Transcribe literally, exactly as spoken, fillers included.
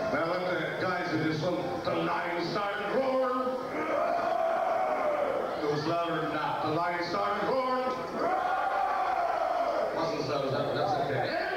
Now let the guys who just want the lion started roaring. It was louder than that. The lion started roaring. Wasn't as loud as that, but that's okay.